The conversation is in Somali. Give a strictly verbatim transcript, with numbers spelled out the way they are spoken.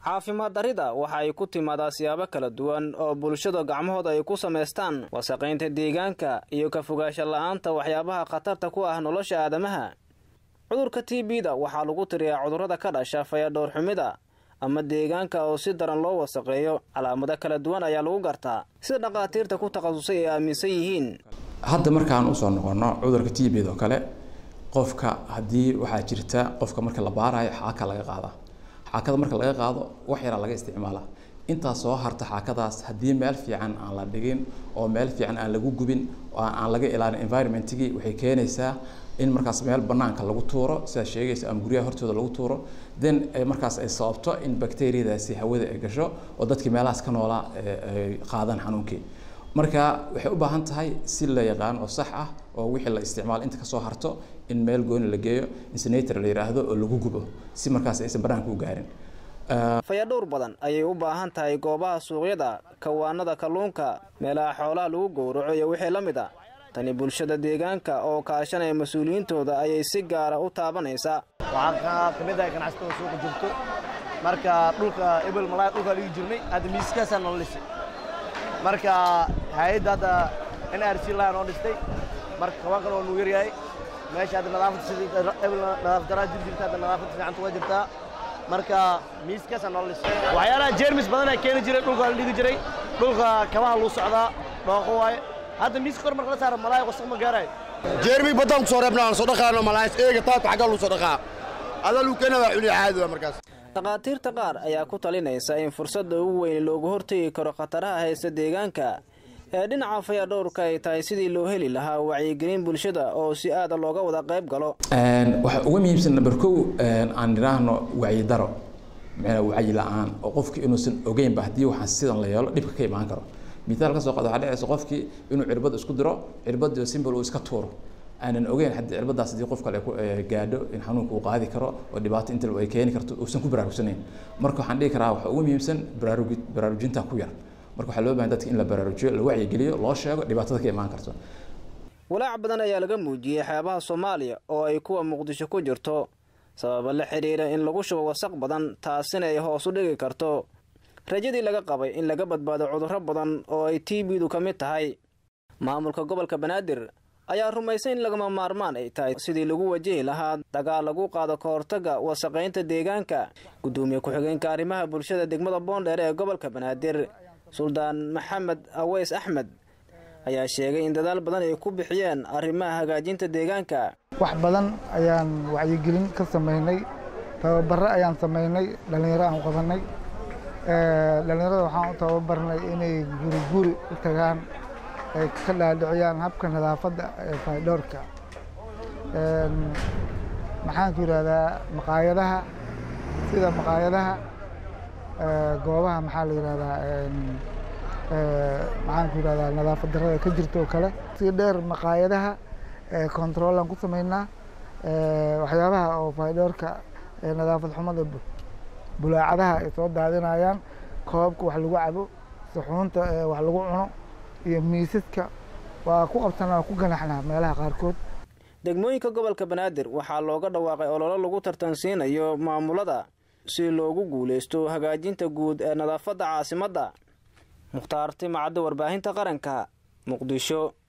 caafimaad darida waxa ay ku timaadaa siyaabo kala duwan oo bulshada gacmahooda ay ku sameystaan wasaqeynta deegaanka iyo ka fogaansho la'aanta waxyaabaha khatarta ku ah nolosha aadamaha. cudurka T B-da waxaa lagu tiriyaa cudurrada ka dhasha fayadhowr xumida ama deegaanka oo si daran loo wasaqeeyo. calaamado kala duwan ayaa lagu gartaa sida dhaqaatiirta ku takhasusay ay aaminsan yihiin. hadda markaan u soo noqono cudurka T B-da oo kale qofka hadii waxa jirta qofka marka la baarayo xaaka laga qaada xaakada marka laga qaado wax yar laga isticmaala inta soo harta xaakadaas hadii meel fiican aan la dhigin oo meel fiican aan lagu gubin oo aan laga ilaalin environment-igi waxay keenaysaa in markaas meel banaanka lagu tuuro sida sheegaysa ama guriyaha hortooda lagu tuuro then markaas ay sababto in bacteria-daasi hawada ay gasho oo dadkii meelahaas ka noolaa ay qaadaan xanuunkii. marka waxay u baahan tahay si la yaqaan oo sax ah oo wixii la isticmaal inta ka soo harto in meel gooni la geeyo incinerator la yiraahdo oo lagu gubo si markaas aysan banaanka u gaarin. fayadhowr badan ayay u baahan tahay goobaha suuqyada, kawaanada kalluunka, meelaha xoolaha lagu gowraco iyo wixii la mid ah. tani bulshada deegaanka oo kaashanaya mas'uuliyiintooda ayay si gaar ah u taabanaysaa. waxaan ka mid ah ganacsatada suuqa joogto marka dhulka ebel malaay dhulka lagu jirnay aad miiskaasana noo lisay marka hay'adda N R C laan oo dhistay marka kawaankan oo nugu yaryahay meesha aad nadaafad sidii ebel nadaafad darajad jirta aad nadaafad fiican u jirta marka miiskaasana noo lisay waxyaalaha jeermis badan ay keenay jiray dhulka la dhigi jiray dhulka kabaha loo socdaa dhooqo waay hadda miis kor marka la saaro malaay wasaq ma gaaray jeermi badan soo reebnaan soo dhaqaano malaay eega taata xaga loo soo dhaqaa adalu kana waa xuli caadi ah markaas. dhaqaatiirta qaar ayaa ku talinaysa in fursadda ugu weyn loogu hortagi karo khataraha haysta deegaanka ee dhinaca fayadhowrka ay tahay sidii loo heli lahaa wacyigelin bulshada oo si aad looga wada qayb galo. waxa ugu muhiimsan number kow aan niraahno wacyi daro macna wacyi la'aan oo qofkii inuusan ogeyn ba hadii waxaan sidan la yeelo dhibka ka imaan karo. مثال ka soo qaado waxa dhacaysa qofkii inuu cirbad isku diro cirbad simple oo iska tuuro aanan ogeyn hadii cirbadaas hadii qof kale ku gaadho in xanuunku uu qaadi karo oo dhibaato inta ay keeni karto oo san ku baraarugsanayn. marka waxaan dhigi karaa waxa ugu muhiimsan baraarugid baraarujinta ku yar. marka waxa loo baahan dadka in la baraarujiyo la wacyi geliyo loo sheego dhibaatada ka imaan karto. walaac badan ayaa laga muujiyay xeebaha Soomaaliya oo ay kuwa Muqdisho ku jirto sabab la xiriira in lagu shubo wasaq badan taasina ay hoos u dhigi karto rajadii laga qabay in laga badbaado cudurro badan oo ay T B-du ka mid tahay. maamulka gobolka Banaadir ayaa rumaysan in lagama maarmaan ay tahay sidii lagu wajihi lahaa dagaal lagu qaado ka hortagga wasaqeynta deegaanka. gudoomiye ku-xigeenka arrimaha bulshada degmada Boondheer ee gobolka Banaadir Suldaan Maxamed Aweys Axmed ayaa sheegay in dadaal badan ay ku bixiyeen arrimaha hagaajinta deegaanka. wax badan ayaan wacyigelin ka sameynay tababarro ayaan sameynay dhalinyaro aan qabanay dhalinyarada waxaan u tababarnay inay guri guri u tagaan ay ka dhaadhiciyaan habka nadaafadda ee fayadhowrka. maxaan ku yiraahdaa maqaayadaha sida maqaayadaha goobaha maxaa la yiraahdaa maxaan ku yiraahdaa nadaafad darrada ka jirto oo kale si dheer maqaayadaha control aan ku sameynaa waxyaabaha oo fayadhowrka nadaafad xumada bulaacadaha ay soo daadinayaan koobka wax lagu cabo suxuunta wax lagu cuno iyo miisaska waa ku qabsanaa ku ganaxnaa meelaha qaarkood. degmooyinka gobolka Banaadir waxaa looga dhawaaqay olole lagu tartansiinayo maamulada si loogu guuleysto hagaajinta guud ee nadaafadda caasimadda. Mukhtaar Timacadda, warbaahinta qaranka, Muqdisho.